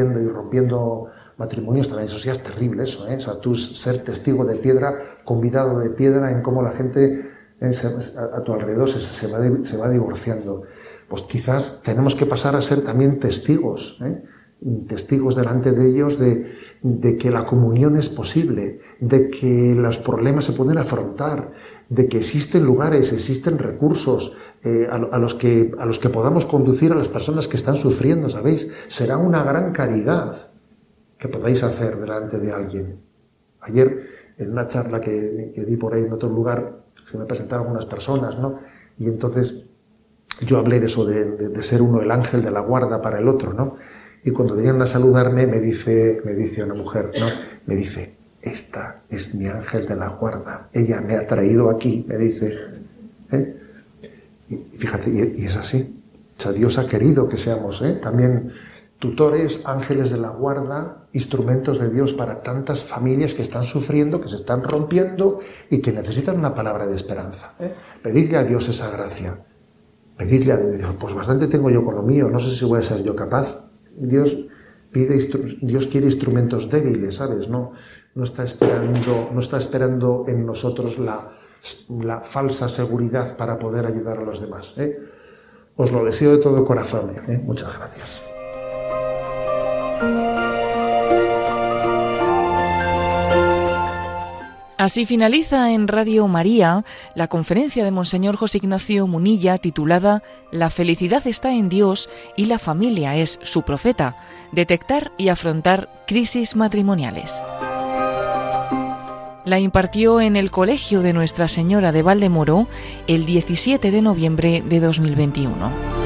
matrimonios, también eso sí es terrible, eso, ¿eh? O sea, tú ser testigo de piedra, convidado de piedra en cómo la gente a tu alrededor se va divorciando. Pues quizás tenemos que pasar a ser también testigos, ¿eh? Testigos delante de ellos de que la comunión es posible, de que los problemas se pueden afrontar, de que existen lugares, existen recursos a los que podamos conducir a las personas que están sufriendo, ¿sabéis? Será una gran caridad que podáis hacer delante de alguien. Ayer, en una charla que di por ahí en otro lugar, se me presentaron algunas personas, ¿no? Y entonces yo hablé de eso, de ser uno el ángel de la guarda para el otro, ¿no? Y cuando venían a saludarme me dice una mujer, ¿no? Me dice, esta es mi ángel de la guarda, ella me ha traído aquí, me dice, ¿eh? Y fíjate, y es así. O sea, Dios ha querido que seamos, también tutores, ángeles de la guarda, instrumentos de Dios para tantas familias que están sufriendo, que se están rompiendo y que necesitan una palabra de esperanza. Pedidle a Dios esa gracia. Pedidle a Dios, pues bastante tengo yo con lo mío, no sé si voy a ser yo capaz. Dios quiere instrumentos débiles, ¿sabes? No está esperando en nosotros la falsa seguridad para poder ayudar a los demás. Os lo deseo de todo corazón. Muchas gracias. Así finaliza en Radio María la conferencia de Monseñor José Ignacio Munilla titulada La felicidad está en Dios y la familia es su profeta. Detectar y afrontar crisis matrimoniales. La impartió en el Colegio de Nuestra Señora de Valdemoro el 17 de noviembre de 2021.